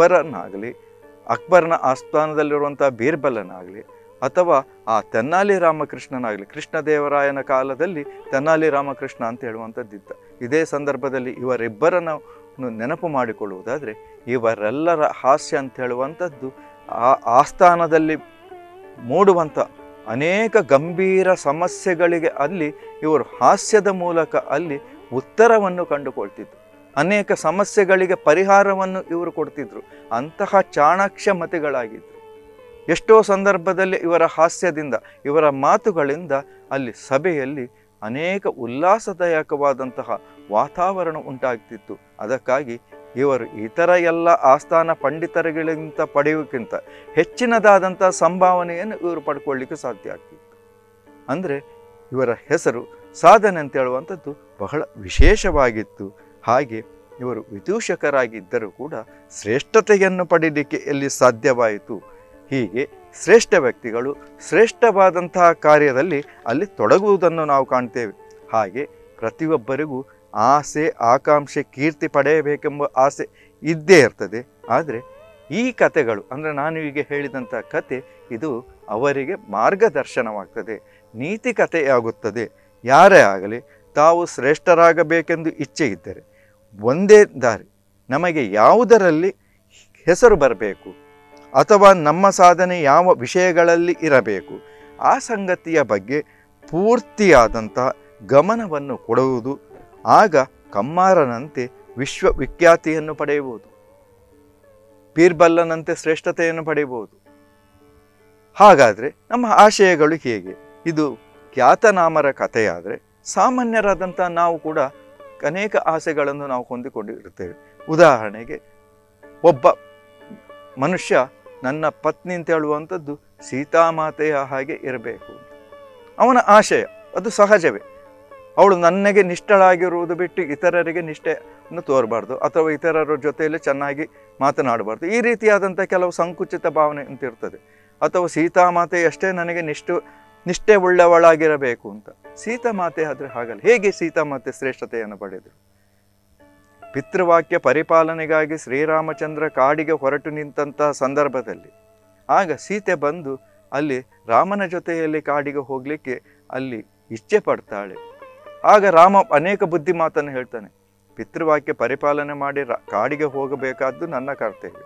S1: ಅಕ್ಬರನ ಆಸ್ಥಾನದಲ್ಲಿರುವಂಥ ಬೀರ್ಬಲನಾಗಲಿ ಅಥವಾ ಆ ತೆನ್ನಾಲಿ ರಾಮಕೃಷ್ಣನಾಗಲಿ, ಕೃಷ್ಣದೇವರಾಯನ ಕಾಲದಲ್ಲಿ ತೆನ್ನಾಲಿ ರಾಮಕೃಷ್ಣ ಅಂತ ಹೇಳುವಂಥದ್ದಿದ್ದ. ಇದೇ ಸಂದರ್ಭದಲ್ಲಿ ಇವರಿಬ್ಬರನ್ನು ನೆನಪು ಮಾಡಿಕೊಳ್ಳುವುದಾದರೆ, ಇವರೆಲ್ಲರ ಹಾಸ್ಯ ಅಂತ ಹೇಳುವಂಥದ್ದು ಆ ಆಸ್ಥಾನದಲ್ಲಿ ಮೂಡುವಂಥ ಅನೇಕ ಗಂಭೀರ ಸಮಸ್ಯೆಗಳಿಗೆ ಅಲ್ಲಿ ಇವರು ಹಾಸ್ಯದ ಮೂಲಕ ಅಲ್ಲಿ ಉತ್ತರವನ್ನು ಕಂಡುಕೊಳ್ತಿದ್ರು. ಅನೇಕ ಸಮಸ್ಯೆಗಳಿಗೆ ಪರಿಹಾರವನ್ನು ಇವರು ಕೊಡ್ತಿದ್ರು. ಅಂತಹ ಚಾಣಾಕ್ಷ ಮತಿಗಳಾಗಿದ್ದರು. ಎಷ್ಟೋ ಸಂದರ್ಭದಲ್ಲಿ ಇವರ ಹಾಸ್ಯದಿಂದ, ಇವರ ಮಾತುಗಳಿಂದ ಅಲ್ಲಿ ಸಭೆಯಲ್ಲಿ ಅನೇಕ ಉಲ್ಲಾಸದಾಯಕವಾದಂತಹ ವಾತಾವರಣ ಉಂಟಾಗ್ತಿತ್ತು. ಅದಕ್ಕಾಗಿ ಇವರು ಇತರ ಎಲ್ಲ ಆಸ್ಥಾನ ಪಂಡಿತರುಗಳಿಗಿಂತ ಪಡೆಯೋಕ್ಕಿಂತ ಹೆಚ್ಚಿನದಾದಂಥ ಸಂಭಾವನೆಯನ್ನು ಇವರು ಪಡ್ಕೊಳ್ಳಿಕ್ಕೆ ಸಾಧ್ಯ ಆಗ್ತಿತ್ತು. ಅಂದರೆ ಇವರ ಹೆಸರು, ಸಾಧನೆ ಅಂತ ಹೇಳುವಂಥದ್ದು ಬಹಳ ವಿಶೇಷವಾಗಿತ್ತು. ಹಾಗೆ ಇವರು ವಿದೂಷಕರಾಗಿದ್ದರೂ ಕೂಡ ಶ್ರೇಷ್ಠತೆಯನ್ನು ಪಡೀಲಿಕ್ಕೆ ಎಲ್ಲಿ ಸಾಧ್ಯವಾಯಿತು. ಹೀಗೆ ಶ್ರೇಷ್ಠ ವ್ಯಕ್ತಿಗಳು ಶ್ರೇಷ್ಠವಾದಂತಹ ಕಾರ್ಯದಲ್ಲಿ ಅಲ್ಲಿ ತೊಡಗುವುದನ್ನು ನಾವು ಕಾಣ್ತೇವೆ. ಹಾಗೆ ಪ್ರತಿಯೊಬ್ಬರಿಗೂ ಆಸೆ, ಆಕಾಂಕ್ಷೆ, ಕೀರ್ತಿ ಪಡೆಯಬೇಕೆಂಬ ಆಸೆ ಇದ್ದೇ ಇರ್ತದೆ. ಆದರೆ ಈ ಕಥೆಗಳು, ಅಂದರೆ ನಾನು ಈಗ ಹೇಳಿದಂಥ ಕತೆ, ಇದು ಅವರಿಗೆ ಮಾರ್ಗದರ್ಶನವಾಗ್ತದೆ, ನೀತಿ ಕಥೆಯಾಗುತ್ತದೆ. ಯಾರೇ ಆಗಲಿ ತಾವು ಶ್ರೇಷ್ಠರಾಗಬೇಕೆಂದು ಇಚ್ಛೆ ಇದ್ದರೆ ಒಂದೇ ದಾರಿ, ನಮಗೆ ಯಾವುದರಲ್ಲಿ ಹೆಸರು ಬರಬೇಕು ಅಥವಾ ನಮ್ಮ ಸಾಧನೆ ಯಾವ ವಿಷಯಗಳಲ್ಲಿ ಇರಬೇಕು ಆ ಸಂಗತಿಯ ಬಗ್ಗೆ ಪೂರ್ತಿಯಾದಂತಹ ಗಮನವನ್ನು ಕೊಡುವುದು. ಆಗ ಕಮ್ಮಾರನಂತೆ ವಿಶ್ವವಿಖ್ಯಾತಿಯನ್ನು ಪಡೆಯಬಹುದು, ಬೀರ್ಬಲ್ಲನಂತೆ ಶ್ರೇಷ್ಠತೆಯನ್ನು ಪಡೆಯಬಹುದು. ಹಾಗಾದರೆ ನಮ್ಮ ಆಶಯಗಳು ಹೇಗೆ? ಇದು ಖ್ಯಾತನಾಮರ ಕಥೆಯಾದರೆ ಸಾಮಾನ್ಯರಾದಂಥ ನಾವು ಕೂಡ ಅನೇಕ ಆಸೆಗಳನ್ನು ನಾವು ಹೊಂದಿಕೊಂಡಿರುತ್ತೇವೆ. ಉದಾಹರಣೆಗೆ, ಒಬ್ಬ ಮನುಷ್ಯ ನನ್ನ ಪತ್ನಿ ಅಂತ ಹೇಳುವಂಥದ್ದು ಸೀತಾಮಾತೆಯ ಹಾಗೆ ಇರಬೇಕು ಅಂತ ಅವನ ಆಶಯ, ಅದು ಸಹಜವೇ. ಅವಳು ನನಗೆ ನಿಷ್ಠಳಾಗಿರುವುದು ಬಿಟ್ಟು ಇತರರಿಗೆ ನಿಷ್ಠೆಯನ್ನು ತೋರಬಾರ್ದು ಅಥವಾ ಇತರರ ಜೊತೆಯಲ್ಲಿ ಚೆನ್ನಾಗಿ ಮಾತನಾಡಬಾರ್ದು. ಈ ರೀತಿಯಾದಂಥ ಕೆಲವು ಸಂಕುಚಿತ ಭಾವನೆ ಅಂತ ಇರ್ತದೆ. ಅಥವಾ ಸೀತಾಮಾತೆಯಷ್ಟೇ ನನಗೆ ನಿಷ್ಠೆ ಉಳ್ಳವಳಾಗಿರಬೇಕು ಅಂತ. ಸೀತಾಮಾತೆ ಆದರೆ ಹಾಗಲ್ಲ. ಹೇಗೆ ಸೀತಾಮಾತೆ ಶ್ರೇಷ್ಠತೆಯನ್ನು ಪಡೆದರು? ಪಿತೃವಾಕ್ಯ ಪರಿಪಾಲನೆಗಾಗಿ ಶ್ರೀರಾಮಚಂದ್ರ ಕಾಡಿಗೆ ಹೊರಟು ನಿಂತಹ ಸಂದರ್ಭದಲ್ಲಿ ಆಗ ಸೀತೆ ಬಂದು ಅಲ್ಲಿ ರಾಮನ ಜೊತೆಯಲ್ಲಿ ಕಾಡಿಗೆ ಹೋಗಲಿಕ್ಕೆ ಅಲ್ಲಿ ಇಚ್ಛೆ ಪಡ್ತಾಳೆ. ಆಗ ರಾಮ ಅನೇಕ ಬುದ್ಧಿ ಮಾತನ್ನು ಹೇಳ್ತಾನೆ. ಪಿತೃವಾಕ್ಯ ಪರಿಪಾಲನೆ ಮಾಡಿ ಕಾಡಿಗೆ ಹೋಗಬೇಕಾದ್ದು ನನ್ನ ಕರ್ತವ್ಯ.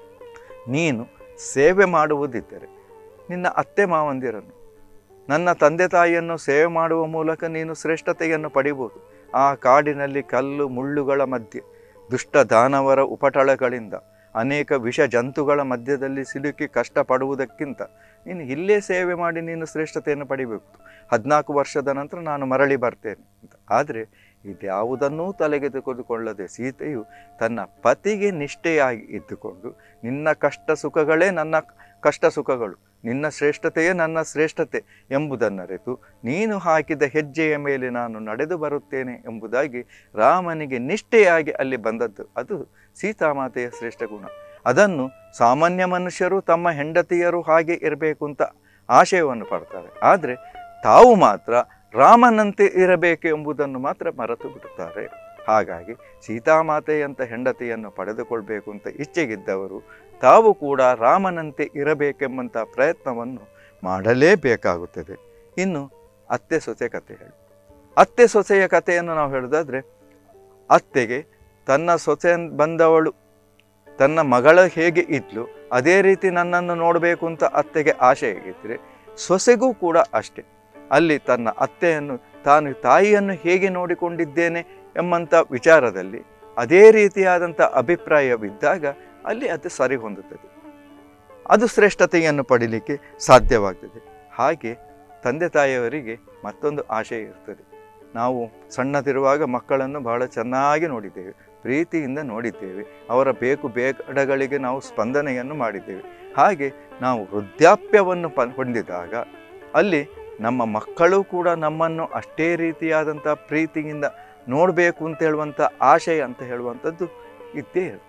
S1: ನೀನು ಸೇವೆ ಮಾಡುವುದಿದ್ದರೆ ನಿನ್ನ ಅತ್ತೆ ಮಾವಂದಿರನ್ನು, ನನ್ನ ತಂದೆ ತಾಯಿಯನ್ನು ಸೇವೆ ಮಾಡುವ ಮೂಲಕ ನೀನು ಶ್ರೇಷ್ಠತೆಯನ್ನು ಪಡಿಬೋದು. ಆ ಕಾಡಿನಲ್ಲಿ ಕಲ್ಲು ಮುಳ್ಳುಗಳ ಮಧ್ಯೆ, ದುಷ್ಟ ದಾನವರ ಉಪಟಳಗಳಿಂದ, ಅನೇಕ ವಿಷ ಜಂತುಗಳ ಮಧ್ಯದಲ್ಲಿ ಸಿಲುಕಿ ಕಷ್ಟಪಡುವುದಕ್ಕಿಂತ ನೀನು ಇಲ್ಲೇ ಸೇವೆ ಮಾಡಿ ನೀನು ಶ್ರೇಷ್ಠತೆಯನ್ನು ಪಡಿಬೇಕು. 14 ವರ್ಷದ ನಂತರ ನಾನು ಮರಳಿ ಬರ್ತೇನೆ ಅಂತ. ಆದರೆ ಇದ್ಯಾವುದನ್ನೂ ತಲೆಗೆ ತೆಗೆದುಕೊಳ್ಳದೆ ಸೀತೆಯು ತನ್ನ ಪತಿಗೆ ನಿಷ್ಠೆಯಾಗಿ ಇದ್ದುಕೊಂಡು, ನಿನ್ನ ಕಷ್ಟ ಸುಖಗಳೇ ನನ್ನ ಕಷ್ಟ ಸುಖಗಳು, ನಿನ್ನ ಶ್ರೇಷ್ಠತೆಯೇ ನನ್ನ ಶ್ರೇಷ್ಠತೆ ಎಂಬುದನ್ನರಿತು ನೀನು ಹಾಕಿದ ಹೆಜ್ಜೆಯ ಮೇಲೆ ನಾನು ನಡೆದು ಬರುತ್ತೇನೆ ಎಂಬುದಾಗಿ ರಾಮನಿಗೆ ನಿಷ್ಠೆಯಾಗಿ ಅಲ್ಲಿ ಬಂದದ್ದು. ಅದು ಸೀತಾಮಾತೆಯ ಶ್ರೇಷ್ಠ ಗುಣ. ಅದನ್ನು ಸಾಮಾನ್ಯ ಮನುಷ್ಯರು ತಮ್ಮ ಹೆಂಡತಿಯರು ಹಾಗೆ ಇರಬೇಕು ಅಂತ ಆಶಯವನ್ನು ಪಡ್ತಾರೆ. ಆದರೆ ತಾವು ಮಾತ್ರ ರಾಮನಂತೆ ಇರಬೇಕು ಎಂಬುದನ್ನು ಮಾತ್ರ ಮರೆತು ಬಿಡುತ್ತಾರೆ. ಹಾಗಾಗಿ ಸೀತಾಮಾತೆಯಂಥ ಹೆಂಡತಿಯನ್ನು ಪಡೆದುಕೊಳ್ಬೇಕು ಅಂತ ಇಚ್ಛೆಗಿದ್ದವರು ತಾವು ಕೂಡ ರಾಮನಂತೆ ಇರಬೇಕೆಂಬಂಥ ಪ್ರಯತ್ನವನ್ನು ಮಾಡಲೇಬೇಕಾಗುತ್ತದೆ. ಇನ್ನು ಅತ್ತೆ ಸೊಸೆ ಕಥೆ ಹೇಳಿ. ಅತ್ತೆ ಸೊಸೆಯ ಕಥೆಯನ್ನು ನಾವು ಹೇಳೋದಾದರೆ, ಅತ್ತೆಗೆ ತನ್ನ ಸೊಸೆ ಬಂದವಳು ತನ್ನ ಮಗಳ ಹೇಗೆ ಇದ್ಲು ಅದೇ ರೀತಿ ನನ್ನನ್ನು ನೋಡಬೇಕು ಅಂತ ಅತ್ತೆಗೆ ಆಶೆ ಹೇಗಿದ್ದರೆ, ಸೊಸೆಗೂ ಕೂಡ ಅಷ್ಟೆ. ಅಲ್ಲಿ ತನ್ನ ಅತ್ತೆಯನ್ನು ತಾನು ತಾಯಿಯನ್ನು ಹೇಗೆ ನೋಡಿಕೊಂಡಿದ್ದೇನೆ ಎಂಬಂಥ ವಿಚಾರದಲ್ಲಿ ಅದೇ ರೀತಿಯಾದಂಥ ಅಭಿಪ್ರಾಯವಿದ್ದಾಗ ಅಲ್ಲಿ ಅದು ಸರಿ ಹೊಂದುತ್ತದೆ, ಅದು ಶ್ರೇಷ್ಠತೆಯನ್ನು ಪಡೀಲಿಕ್ಕೆ ಸಾಧ್ಯವಾಗ್ತದೆ. ಹಾಗೆ ತಂದೆ ತಾಯಿಯವರಿಗೆ ಮತ್ತೊಂದು ಆಶಯ ಇರ್ತದೆ. ನಾವು ಸಣ್ಣದಿರುವಾಗ ಮಕ್ಕಳನ್ನು ಬಹಳ ಚೆನ್ನಾಗಿ ನೋಡಿದ್ದೇವೆ, ಪ್ರೀತಿಯಿಂದ ನೋಡಿದ್ದೇವೆ, ಅವರ ಬೇಕು ಬೇಡಗಳಿಗೆ ನಾವು ಸ್ಪಂದನೆಯನ್ನು ಮಾಡಿದ್ದೇವೆ. ಹಾಗೆ ನಾವು ವೃದ್ಧಾಪ್ಯವನ್ನು ಹೊಂದಿದಾಗ ಅಲ್ಲಿ ನಮ್ಮ ಮಕ್ಕಳು ಕೂಡ ನಮ್ಮನ್ನು ಅಷ್ಟೇ ರೀತಿಯಾದಂಥ ಪ್ರೀತಿಯಿಂದ ನೋಡಬೇಕು ಅಂತ ಹೇಳುವಂಥ ಆಶಯ ಅಂತ ಹೇಳುವಂಥದ್ದು ಇದ್ದೇ ಇರ್ತದೆ.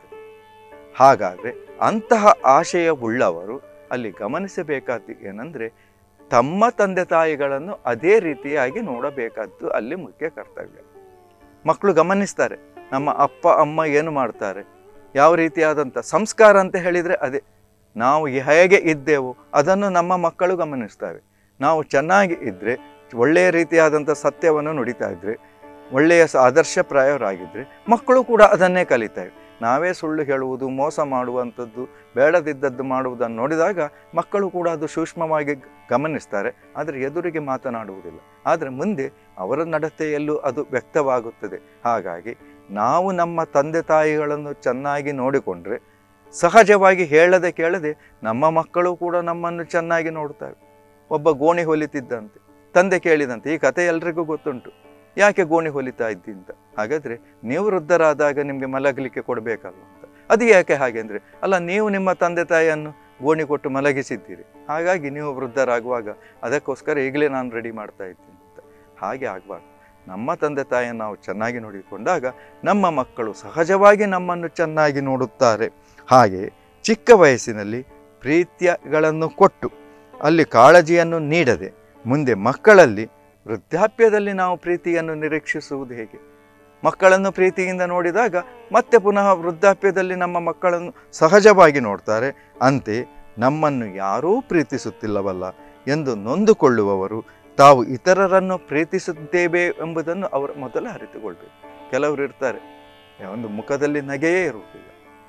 S1: ಹಾಗಾದರೆ ಅಂತಹ ಆಶಯವುಳ್ಳವರು ಅಲ್ಲಿ ಗಮನಿಸಬೇಕಾದ್ದು ಏನಂದರೆ, ತಮ್ಮ ತಂದೆ ತಾಯಿಗಳನ್ನು ಅದೇ ರೀತಿಯಾಗಿ ನೋಡಬೇಕಾದ್ದು ಅಲ್ಲಿ ಮುಖ್ಯ ಕರ್ತವ್ಯ. ಮಕ್ಕಳು ಗಮನಿಸ್ತಾರೆ, ನಮ್ಮ ಅಪ್ಪ ಅಮ್ಮ ಏನು ಮಾಡ್ತಾರೆ, ಯಾವ ರೀತಿಯಾದಂಥ ಸಂಸ್ಕಾರ ಅಂತ ಹೇಳಿದರೆ ಅದೇ ನಾವು ಹೇಗೆ ಇದ್ದೇವೋ ಅದನ್ನು ನಮ್ಮ ಮಕ್ಕಳು ಗಮನಿಸ್ತವೆ. ನಾವು ಚೆನ್ನಾಗಿ ಇದ್ದರೆ, ಒಳ್ಳೆಯ ರೀತಿಯಾದಂಥ ಸತ್ಯವನ್ನು ನುಡಿತಾ ಇದ್ದರೆ, ಒಳ್ಳೆಯ ಆದರ್ಶಪ್ರಾಯರಾಗಿದ್ದರೆ ಮಕ್ಕಳು ಕೂಡ ಅದನ್ನೇ ಕಲಿತವೆ. ನಾವೇ ಸುಳ್ಳು ಹೇಳುವುದು, ಮೋಸ ಮಾಡುವಂಥದ್ದು, ಬೇಡದಿದ್ದದ್ದು ಮಾಡುವುದನ್ನು ನೋಡಿದಾಗ ಮಕ್ಕಳು ಕೂಡ ಅದು ಸೂಕ್ಷ್ಮವಾಗಿ ಗಮನಿಸ್ತಾರೆ, ಆದರೆ ಎದುರಿಗೆ ಮಾತನಾಡುವುದಿಲ್ಲ. ಆದರೆ ಮುಂದೆ ಅವರ ನಡತೆಯಲ್ಲೂ ಅದು ವ್ಯಕ್ತವಾಗುತ್ತದೆ. ಹಾಗಾಗಿ ನಾವು ನಮ್ಮ ತಂದೆ ತಾಯಿಗಳನ್ನು ಚೆನ್ನಾಗಿ ನೋಡಿಕೊಂಡ್ರೆ ಸಹಜವಾಗಿ ಹೇಳದೆ ಕೇಳದೆ ನಮ್ಮ ಮಕ್ಕಳು ಕೂಡ ನಮ್ಮನ್ನು ಚೆನ್ನಾಗಿ ನೋಡ್ತಾರೆ. ಒಬ್ಬ ಗೋಣಿ ಹೊಲಿತಿದ್ದಂತೆ, ತಂದೆ ಕೇಳಿದಂತೆ, ಈ ಕತೆ ಎಲ್ರಿಗೂ ಗೊತ್ತುಂಟು, ಯಾಕೆ ಗೋಣಿ ಹೊಲಿತಾ ಇದ್ದಿ ಅಂತ. ಹಾಗಾದರೆ ನೀವು ವೃದ್ಧರಾದಾಗ ನಿಮಗೆ ಮಲಗಲಿಕ್ಕೆ ಕೊಡಬೇಕಲ್ವ ಅಂತ. ಅದು ಯಾಕೆ ಹಾಗೆ ಅಂದರೆ, ಅಲ್ಲ ನೀವು ನಿಮ್ಮ ತಂದೆ ತಾಯಿಯನ್ನು ಗೋಣಿ ಕೊಟ್ಟು ಮಲಗಿಸಿದ್ದೀರಿ, ಹಾಗಾಗಿ ನೀವು ವೃದ್ಧರಾಗುವಾಗ ಅದಕ್ಕೋಸ್ಕರ ಈಗಲೇ ನಾನು ರೆಡಿ ಮಾಡ್ತಾ ಇದ್ದೀನಿ ಅಂತ. ಹಾಗೆ ಆಗಬಾರ್ದು. ನಮ್ಮ ತಂದೆ ತಾಯಿಯನ್ನು ನಾವು ಚೆನ್ನಾಗಿ ನೋಡಿಕೊಂಡಾಗ ನಮ್ಮ ಮಕ್ಕಳು ಸಹಜವಾಗಿ ನಮ್ಮನ್ನು ಚೆನ್ನಾಗಿ ನೋಡುತ್ತಾರೆ. ಹಾಗೆ ಚಿಕ್ಕ ವಯಸ್ಸಿನಲ್ಲಿ ಪ್ರೀತಿಗಳನ್ನು ಕೊಟ್ಟು ಅಲ್ಲಿ ಕಾಳಜಿಯನ್ನು ನೀಡದೆ ಮುಂದೆ ಮಕ್ಕಳಲ್ಲಿ ವೃದ್ಧಾಪ್ಯದಲ್ಲಿ ನಾವು ಪ್ರೀತಿಯನ್ನು ನಿರೀಕ್ಷಿಸುವುದು ಹೇಗೆ? ಮಕ್ಕಳನ್ನು ಪ್ರೀತಿಯಿಂದ ನೋಡಿದಾಗ ಮತ್ತೆ ಪುನಃ ವೃದ್ಧಾಪ್ಯದಲ್ಲಿ ನಮ್ಮ ಮಕ್ಕಳನ್ನು ಸಹಜವಾಗಿ ನೋಡ್ತಾರೆ. ಅಂತೆ ನಮ್ಮನ್ನು ಯಾರೂ ಪ್ರೀತಿಸುತ್ತಿಲ್ಲವಲ್ಲ ಎಂದು ನೊಂದುಕೊಳ್ಳುವವರು ತಾವು ಇತರರನ್ನು ಪ್ರೀತಿಸುತ್ತೇವೆ ಎಂಬುದನ್ನು ಅವರು ಮೊದಲು ಅರಿತುಕೊಳ್ಬೇಕು. ಕೆಲವರು ಇರ್ತಾರೆ, ಒಂದು ಮುಖದಲ್ಲಿ ನಗೆಯೇ ಇರುವುದಿಲ್ಲ,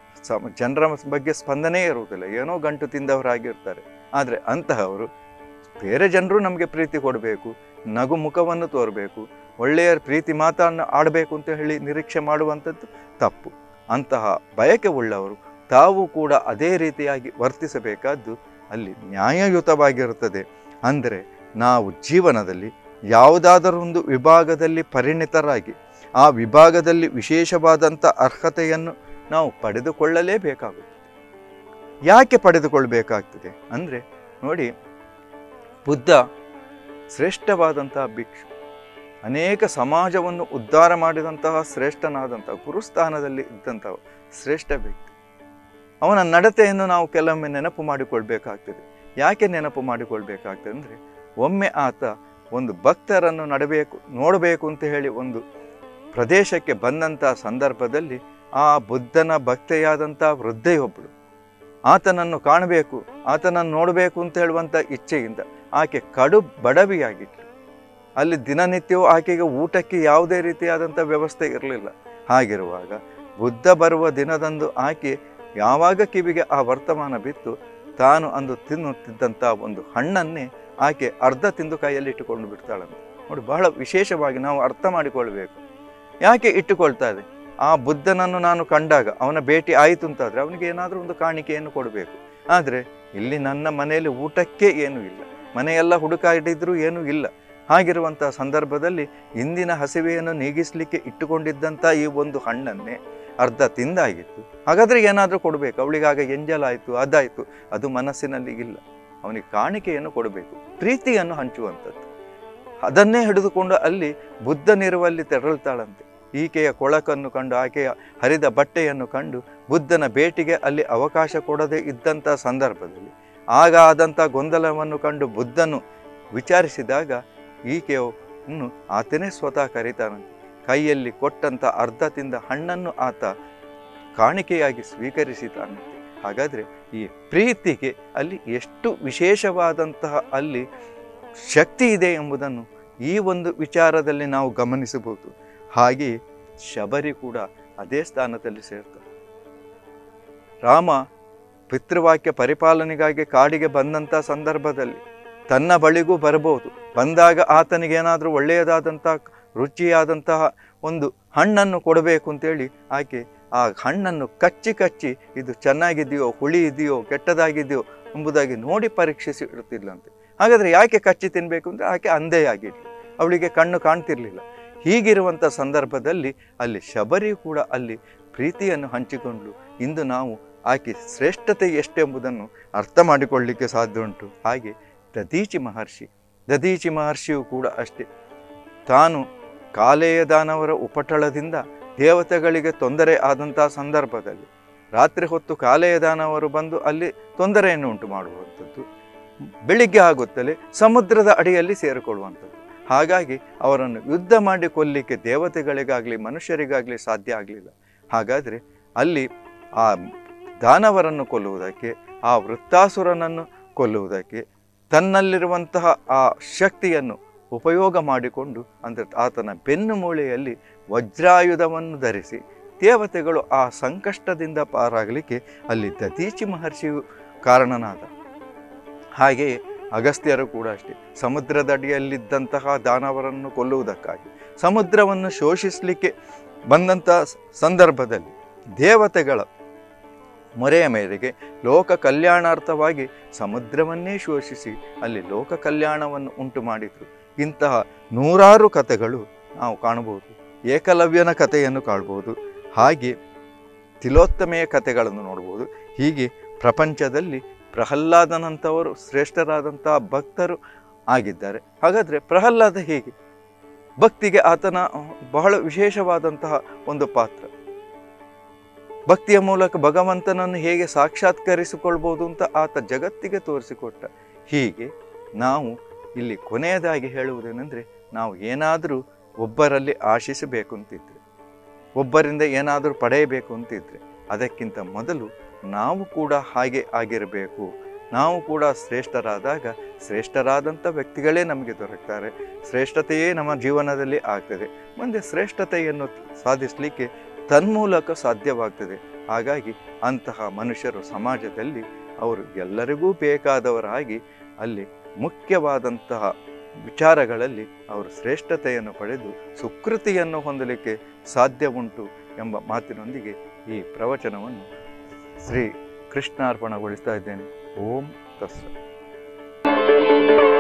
S1: ಜನರ ಬಗ್ಗೆ ಸ್ಪಂದನೆ ಇರುವುದಿಲ್ಲ, ಏನೋ ಗಂಟು ತಿಂದವರಾಗಿರ್ತಾರೆ. ಆದರೆ ಅಂತಹವರು ಬೇರೆ ಜನರು ನಮಗೆ ಪ್ರೀತಿ ಕೊಡಬೇಕು, ನಗು ಮುಖವನ್ನು ತೋರಬೇಕು, ಒಳ್ಳೆಯ ಪ್ರೀತಿ ಮಾತನ್ನು ಆಡಬೇಕು ಅಂತ ಹೇಳಿ ನಿರೀಕ್ಷೆ ಮಾಡುವಂಥದ್ದು ತಪ್ಪು. ಅಂತಹ ಬಯಕೆ ಉಳ್ಳವರು ತಾವು ಕೂಡ ಅದೇ ರೀತಿಯಾಗಿ ವರ್ತಿಸಬೇಕಾದ್ದು ಅಲ್ಲಿ ನ್ಯಾಯಯುತವಾಗಿರುತ್ತದೆ. ಅಂದರೆ ನಾವು ಜೀವನದಲ್ಲಿ ಯಾವುದಾದರೂ ಒಂದು ವಿಭಾಗದಲ್ಲಿ ಪರಿಣಿತರಾಗಿ ಆ ವಿಭಾಗದಲ್ಲಿ ವಿಶೇಷವಾದಂಥ ಅರ್ಹತೆಯನ್ನು ನಾವು ಪಡೆದುಕೊಳ್ಳಲೇಬೇಕಾಗುತ್ತದೆ. ಯಾಕೆ ಪಡೆದುಕೊಳ್ಬೇಕಾಗ್ತದೆ ಅಂದರೆ ನೋಡಿ, ಬುದ್ಧ ಶ್ರೇಷ್ಠವಾದಂತಹ ಭಿಕ್ಷು, ಅನೇಕ ಸಮಾಜವನ್ನು ಉದ್ಧಾರ ಮಾಡಿದಂತಹ ಶ್ರೇಷ್ಠನಾದಂತಹ ಗುರುಸ್ಥಾನದಲ್ಲಿ ಇದ್ದಂತಹ ಶ್ರೇಷ್ಠ ವ್ಯಕ್ತಿ. ಅವನ ನಡತೆಯನ್ನು ನಾವು ಕೆಲವೊಮ್ಮೆ ನೆನಪು ಮಾಡಿಕೊಳ್ಬೇಕಾಗ್ತದೆ. ಯಾಕೆ ನೆನಪು ಮಾಡಿಕೊಳ್ಬೇಕಾಗ್ತದೆ ಅಂದರೆ, ಒಮ್ಮೆ ಆತ ಒಂದು ಭಕ್ತರನ್ನು ನೋಡಬೇಕು ಅಂತ ಹೇಳಿ ಒಂದು ಪ್ರದೇಶಕ್ಕೆ ಬಂದಂಥ ಸಂದರ್ಭದಲ್ಲಿ ಆ ಬುದ್ಧನ ಭಕ್ತೆಯಾದಂಥ ವೃದ್ಧೆಯೊಬ್ಬಳು ಆತನನ್ನು ಕಾಣಬೇಕು, ಆತನನ್ನು ನೋಡಬೇಕು ಅಂತ ಹೇಳುವಂಥ ಇಚ್ಛೆಯಿಂದ ಆಕೆ ಕಡು ಬಡವಿಯಾಗಿತ್ತು. ಅಲ್ಲಿ ದಿನನಿತ್ಯವೂ ಆಕೆಗೆ ಊಟಕ್ಕೆ ಯಾವುದೇ ರೀತಿಯಾದಂಥ ವ್ಯವಸ್ಥೆ ಇರಲಿಲ್ಲ. ಹಾಗಿರುವಾಗ ಬುದ್ಧ ಬರುವ ದಿನದಂದು ಆಕೆ ಯಾವಾಗ ಕಿವಿಗೆ ಆ ವರ್ತಮಾನ ಬಿತ್ತು, ತಾನು ಅಂದು ತಿನ್ನುತ್ತಿದ್ದಂಥ ಒಂದು ಹಣ್ಣನ್ನೇ ಆಕೆ ಅರ್ಧ ತಿಂದು ಕೈಯಲ್ಲಿ ಇಟ್ಟುಕೊಂಡು ಬಿಡ್ತಾಳಂತೆ. ನೋಡಿ, ಬಹಳ ವಿಶೇಷವಾಗಿ ನಾವು ಅರ್ಥ ಮಾಡಿಕೊಳ್ಬೇಕು. ಯಾಕೆ ಇಟ್ಟುಕೊಳ್ತಾ ಇದೆ? ಆ ಬುದ್ಧನನ್ನು ನಾನು ಕಂಡಾಗ ಅವನ ಭೇಟಿ ಆಯಿತು ಅಂತಾದರೆ ಅವನಿಗೆ ಏನಾದರೂ ಒಂದು ಕಾಣಿಕೆಯನ್ನು ಕೊಡಬೇಕು. ಆದರೆ ಇಲ್ಲಿ ನನ್ನ ಮನೆಯಲ್ಲಿ ಊಟಕ್ಕೆ ಏನೂ ಇಲ್ಲ, ಮನೆಯೆಲ್ಲ ಹುಡುಕಾಡಿದ್ರೂ ಏನೂ ಇಲ್ಲ. ಹಾಗಿರುವಂಥ ಸಂದರ್ಭದಲ್ಲಿ ಇಂದಿನ ಹಸಿವೆಯನ್ನು ನೀಗಿಸಲಿಕ್ಕೆ ಇಟ್ಟುಕೊಂಡಿದ್ದಂಥ ಈ ಒಂದು ಹಣ್ಣನ್ನೇ ಅರ್ಧ ತಿಂದಾಗಿತ್ತು. ಹಾಗಾದರೆ ಏನಾದರೂ ಕೊಡಬೇಕು ಅವಳಿಗಾಗ. ಎಂಜಲಾಯಿತು, ಅದಾಯಿತು, ಅದು ಮನಸ್ಸಿನಲ್ಲಿ ಇಲ್ಲ. ಅವನಿಗೆ ಕಾಣಿಕೆಯನ್ನು ಕೊಡಬೇಕು, ಪ್ರೀತಿಯನ್ನು ಹಂಚುವಂಥದ್ದು. ಅದನ್ನೇ ಹಿಡಿದುಕೊಂಡು ಅಲ್ಲಿ ಬುದ್ಧನಿರುವಲ್ಲಿ ತೆರಳುತ್ತಾಳಂತೆ. ಈಕೆಯ ಕೊಳಕನ್ನು ಕಂಡು, ಆಕೆಯ ಹರಿದ ಬಟ್ಟೆಯನ್ನು ಕಂಡು ಬುದ್ಧನ ಭೇಟಿಗೆ ಅಲ್ಲಿ ಅವಕಾಶ ಕೊಡದೇ ಇದ್ದಂಥ ಸಂದರ್ಭದಲ್ಲಿ ಆಗ ಆದಂಥ ಗೊಂದಲವನ್ನು ಕಂಡು ಬುದ್ಧನು ವಿಚಾರಿಸಿದಾಗ ಈಕೆಯನ್ನು ಆತನೇ ಸ್ವತಃ ಕರೀತಾನಂತೆ. ಕೈಯಲ್ಲಿ ಕೊಟ್ಟಂಥ ಅರ್ಧ ತಿಂದ ಹಣ್ಣನ್ನು ಆತ ಕಾಣಿಕೆಯಾಗಿ ಸ್ವೀಕರಿಸಿತಾನಂತೆ. ಹಾಗಾದರೆ ಈ ಪ್ರೀತಿಗೆ ಅಲ್ಲಿ ಎಷ್ಟು ವಿಶೇಷವಾದಂತಹ ಅಲ್ಲಿ ಶಕ್ತಿ ಇದೆ ಎಂಬುದನ್ನು ಈ ಒಂದು ವಿಚಾರದಲ್ಲಿ ನಾವು ಗಮನಿಸಬಹುದು. ಹಾಗೆಯೇ ಶಬರಿ ಕೂಡ ಅದೇ ಸ್ಥಾನದಲ್ಲಿ ಸೇರ್ತಾರೆ. ರಾಮ ಪಿತೃವಾಕ್ಯ ಪರಿಪಾಲನೆಗಾಗಿ ಕಾಡಿಗೆ ಬಂದಂಥ ಸಂದರ್ಭದಲ್ಲಿ ತನ್ನ ಬಳಿಗೂ ಬರಬಹುದು. ಬಂದಾಗ ಆತನಿಗೇನಾದರೂ ಒಳ್ಳೆಯದಾದಂಥ ರುಚಿಯಾದಂತಹ ಒಂದು ಹಣ್ಣನ್ನು ಕೊಡಬೇಕು ಅಂತೇಳಿ ಆಕೆ ಆ ಹಣ್ಣನ್ನು ಕಚ್ಚಿ ಇದು ಚೆನ್ನಾಗಿದೆಯೋ, ಹುಳಿ ಇದೆಯೋ, ಕೆಟ್ಟದಾಗಿದೆಯೋ ಎಂಬುದಾಗಿ ನೋಡಿ ಪರೀಕ್ಷಿಸಿ ಇಡ್ತಿಲ್ಲಂತೆ. ಹಾಗಾದರೆ ಯಾಕೆ ಕಚ್ಚಿ ತಿನ್ನಬೇಕು ಅಂದರೆ ಆಕೆ ಅಂಧೆಯಾಗಿದ್ಲು, ಅವಳಿಗೆ ಕಣ್ಣು ಕಾಣ್ತಿರ್ಲಿಲ್ಲ. ಹೀಗಿರುವಂಥ ಸಂದರ್ಭದಲ್ಲಿ ಅಲ್ಲಿ ಶಬರಿ ಕೂಡ ಅಲ್ಲಿ ಪ್ರೀತಿಯನ್ನು ಹಂಚಿಕೊಂಡ್ಲು. ಇಂದು ನಾವು ಆಕೆ ಶ್ರೇಷ್ಠತೆ ಎಷ್ಟೆಂಬುದನ್ನು ಅರ್ಥ ಮಾಡಿಕೊಳ್ಳಲಿಕ್ಕೆ ಸಾಧ್ಯ ಉಂಟು. ಹಾಗೆ ದಧೀಚಿ ಮಹರ್ಷಿಯು ಕೂಡ ಅಷ್ಟೇ. ತಾನು ಕಾಲೇಯ ದಾನವರ ಉಪಟಳದಿಂದ ದೇವತೆಗಳಿಗೆ ತೊಂದರೆ ಆದಂಥ ಸಂದರ್ಭದಲ್ಲಿ ರಾತ್ರಿ ಹೊತ್ತು ಕಾಲೇಯ ದಾನವರು ಬಂದು ಅಲ್ಲಿ ತೊಂದರೆಯನ್ನು ಉಂಟು ಮಾಡುವಂಥದ್ದು, ಬೆಳಿಗ್ಗೆ ಆಗುತ್ತಲೇ ಸಮುದ್ರದ ಅಡಿಯಲ್ಲಿ ಸೇರಿಕೊಳ್ಳುವಂಥದ್ದು. ಹಾಗಾಗಿ ಅವರನ್ನು ಯುದ್ಧ ಮಾಡಿ ಕೊಲ್ಲಿಕ್ಕೆ ದೇವತೆಗಳಿಗಾಗಲಿ ಮನುಷ್ಯರಿಗಾಗಲಿ ಸಾಧ್ಯ ಆಗಲಿಲ್ಲ. ಹಾಗಾದರೆ ಅಲ್ಲಿ ಆ ದಾನವರನ್ನು ಕೊಲ್ಲುವುದಕ್ಕೆ, ಆ ವೃತ್ತಾಸುರನನ್ನು ಕೊಲ್ಲುವುದಕ್ಕೆ ತನ್ನಲ್ಲಿರುವಂತಹ ಆ ಶಕ್ತಿಯನ್ನು ಉಪಯೋಗ ಮಾಡಿಕೊಂಡು, ಅಂದರೆ ಆತನ ಬೆನ್ನು ಮೂಳೆಯಲ್ಲಿ ವಜ್ರಾಯುಧವನ್ನು ಧರಿಸಿ ದೇವತೆಗಳು ಆ ಸಂಕಷ್ಟದಿಂದ ಪಾರಾಗಲಿಕ್ಕೆ ಅಲ್ಲಿ ದಧೀಚಿ ಮಹರ್ಷಿಯು ಕಾರಣನಾದ. ಹಾಗೆಯೇ ಅಗಸ್ತ್ಯರು ಕೂಡ ಅಷ್ಟೇ. ಸಮುದ್ರದಡಿಯಲ್ಲಿದ್ದಂತಹ ದಾನವರನ್ನು ಕೊಲ್ಲುವುದಕ್ಕಾಗಿ ಸಮುದ್ರವನ್ನು ಶೋಷಿಸಲಿಕ್ಕೆ ಬಂದಂಥ ಸಂದರ್ಭದಲ್ಲಿ ದೇವತೆಗಳ ಮೊರೆಯ ಮೇರೆಗೆ ಲೋಕ ಕಲ್ಯಾಣಾರ್ಥವಾಗಿ ಸಮುದ್ರವನ್ನೇ ಶೋಷಿಸಿ ಅಲ್ಲಿ ಲೋಕ ಕಲ್ಯಾಣವನ್ನು ಉಂಟು ಮಾಡಿದರು. ಇಂತಹ ನೂರಾರು ಕಥೆಗಳು ನಾವು ಕಾಣಬಹುದು. ಏಕಲವ್ಯನ ಕಥೆಯನ್ನು ಕಾಣ್ಬೋದು, ಹಾಗೆ ತಿಲೋತ್ತಮೆಯ ಕಥೆಗಳನ್ನು ನೋಡ್ಬೋದು. ಹೀಗೆ ಪ್ರಪಂಚದಲ್ಲಿ ಪ್ರಹ್ಲಾದನಂಥವರು ಶ್ರೇಷ್ಠರಾದಂತಹ ಭಕ್ತರು ಆಗಿದ್ದಾರೆ. ಹಾಗಾದರೆ ಪ್ರಹ್ಲಾದ ಹೇಗೆ? ಭಕ್ತಿಗೆ ಆತನ ಬಹಳ ವಿಶೇಷವಾದಂತಹ ಒಂದು ಪಾತ್ರ. ಭಕ್ತಿಯ ಮೂಲಕ ಭಗವಂತನನ್ನು ಹೇಗೆ ಸಾಕ್ಷಾತ್ಕರಿಸಿಕೊಳ್ಬೋದು ಅಂತ ಆತ ಜಗತ್ತಿಗೆ ತೋರಿಸಿಕೊಟ್ಟ. ಹೀಗೆ ನಾವು ಇಲ್ಲಿ ಕೊನೆಯದಾಗಿ ಹೇಳುವುದೇನೆಂದರೆ, ನಾವು ಏನಾದರೂ ಒಬ್ಬರಲ್ಲಿ ಆಶಿಸಬೇಕು ಅಂತಿದ್ರೆ, ಒಬ್ಬರಿಂದ ಏನಾದರೂ ಪಡೆಯಬೇಕು ಅಂತಿದ್ರೆ, ಅದಕ್ಕಿಂತ ಮೊದಲು ನಾವು ಕೂಡ ಹಾಗೆ ಆಗಿರಬೇಕು. ನಾವು ಕೂಡ ಶ್ರೇಷ್ಠರಾದಾಗ ಶ್ರೇಷ್ಠರಾದಂಥ ವ್ಯಕ್ತಿಗಳೇ ನಮಗೆ ದೊರಕ್ತಾರೆ, ಶ್ರೇಷ್ಠತೆಯೇ ನಮ್ಮ ಜೀವನದಲ್ಲಿ ಆಗ್ತದೆ. ಮುಂದೆ ಶ್ರೇಷ್ಠತೆಯನ್ನು ಸಾಧಿಸಲಿಕ್ಕೆ ತನ್ಮೂಲಕ ಸಾಧ್ಯವಾಗ್ತದೆ. ಹಾಗಾಗಿ ಅಂತಹ ಮನುಷ್ಯರು ಸಮಾಜದಲ್ಲಿ ಅವರು ಎಲ್ಲರಿಗೂ ಬೇಕಾದವರಾಗಿ ಅಲ್ಲಿ ಮುಖ್ಯವಾದಂತಹ ವಿಚಾರಗಳಲ್ಲಿ ಅವರು ಶ್ರೇಷ್ಠತೆಯನ್ನು ಪಡೆದು ಸುಕೃತಿಯನ್ನು ಹೊಂದಲಿಕ್ಕೆ ಸಾಧ್ಯ ಉಂಟು ಎಂಬ ಮಾತಿನೊಂದಿಗೆ ಈ ಪ್ರವಚನವನ್ನು ಶ್ರೀ ಕೃಷ್ಣಾರ್ಪಣಗೊಳಿಸ್ತಾ ಇದ್ದೇನೆ. ಓಂ ತತ್ಸತ್.